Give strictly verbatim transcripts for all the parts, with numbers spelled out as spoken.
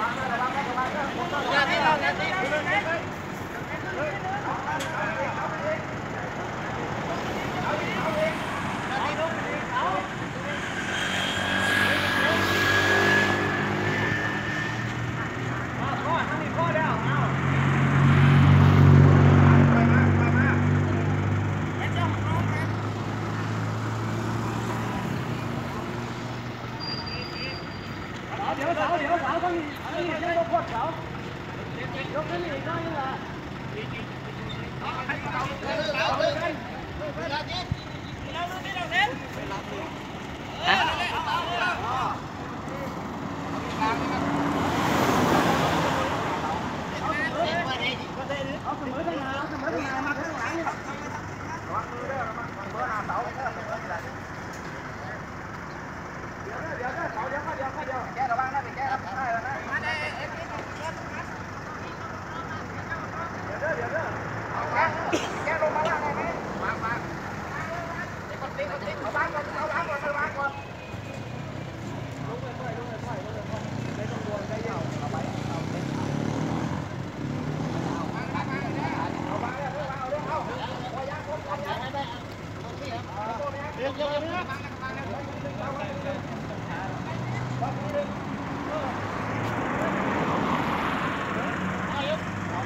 เดี๋ยวเสาเดี๋ยวเสาต้องนี่ยังต้องพอดเสายกขึ้นอีกน้อยนึงละเอาเสมอตั้งนานเอาเสมอตั้งนานมาข้างหลังนี่ระวังมือด้วยระวังมือหน้าเสาเสมอทีไรเดี๋ยวเดี๋ยวเสาเดี๋ยวเดี๋ยวเดี๋ยวแกระวังนะไปแกรับได้แล้วนะมาได้เอฟซีเดี๋ยวเดี๋ยวเดี๋ยวเอาแกแกลงมาล่างได้ไหมวางวางเดี๋ยวกดติ๊กกดติ๊กเอาวางก่อนเอาวางก่อนเอาวางก่อนลงไปค่อยลงไปค่อยลงไปค่อยไม่ต้องรวนใจเย็นเอาไปเอาไปเอาวางวางเอาวางเลยเอาเอาเอาเอายางครบเอายางให้ได้เดี๋ยวเดี๋ยวเดี๋ยววางวางเอาไว้เลยบอลนี่เลยเออเอาเยอะ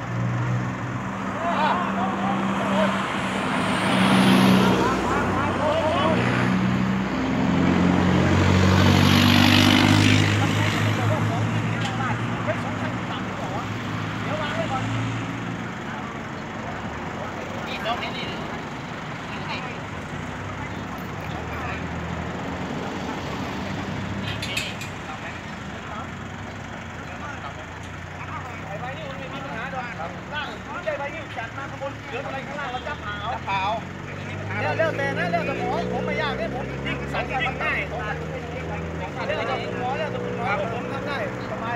เรื่องเรื่องแต่นะเรื่องสมองผมไม่ยากเนี่ยผมจริงสังเกตทำง่ายเรื่องสมองเรื่องสมองผมทำได้สบาย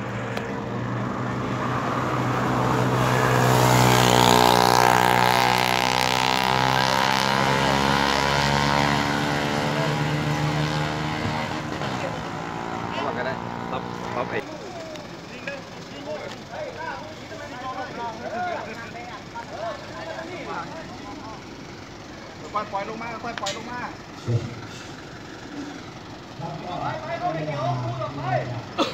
บอกกันได้รับรับไอ้ปล่อยปล่อยลงมาปล่อยปล่อยลงมาไปไปไปเดี๋ยวพูดออกไป